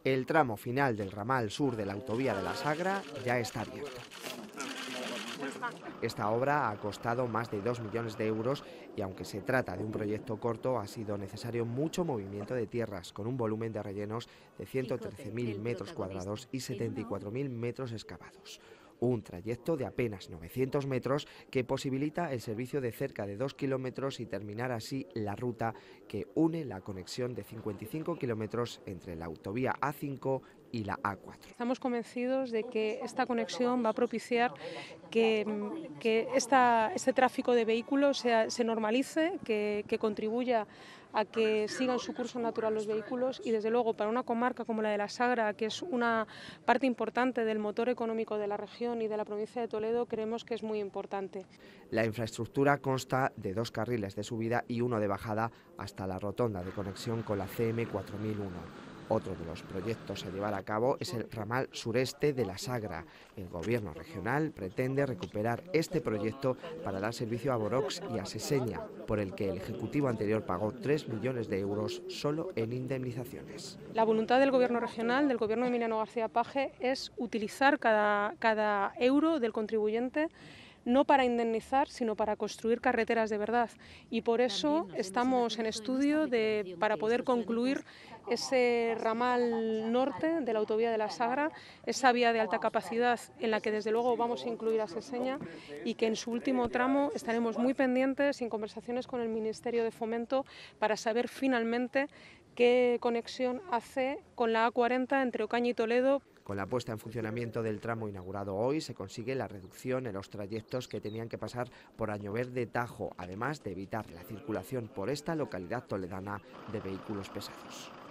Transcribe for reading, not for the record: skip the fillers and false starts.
El tramo final del ramal sur de la autovía de la Sagra ya está abierto. Esta obra ha costado más de 2 millones de euros y aunque se trata de un proyecto corto, ha sido necesario mucho movimiento de tierras, con un volumen de rellenos de 113.000 metros cuadrados y 74.000 metros excavados. Un trayecto de apenas 900 metros que posibilita el servicio de cerca de 2 kilómetros y terminar así la ruta que une la conexión de 55 kilómetros entre la autovía A5 y la A4. Estamos convencidos de que esta conexión va a propiciar que este tráfico de vehículos se normalice, que contribuya a que sigan su curso natural los vehículos y, desde luego, para una comarca como la de la Sagra, que es una parte importante del motor económico de la región y de la provincia de Toledo, creemos que es muy importante. La infraestructura consta de 2 carriles de subida y 1 de bajada hasta la rotonda de conexión con la CM 4001. Otro de los proyectos a llevar a cabo es el ramal sureste de la Sagra. El gobierno regional pretende recuperar este proyecto para dar servicio a Borox y a Seseña, por el que el Ejecutivo anterior pagó 3 millones de euros solo en indemnizaciones. La voluntad del gobierno regional, del gobierno de Emiliano García Paje, es utilizar cada euro del contribuyente no para indemnizar, sino para construir carreteras de verdad. Y por eso estamos en estudio para poder concluir ese ramal norte de la autovía de la Sagra, esa vía de alta capacidad en la que desde luego vamos a incluir a Seseña y que en su último tramo estaremos muy pendientes en conversaciones con el Ministerio de Fomento para saber finalmente qué conexión hace con la A40 entre Ocaña y Toledo. Con la puesta en funcionamiento del tramo inaugurado hoy se consigue la reducción en los trayectos que tenían que pasar por Añover de Tajo, además de evitar la circulación por esta localidad toledana de vehículos pesados.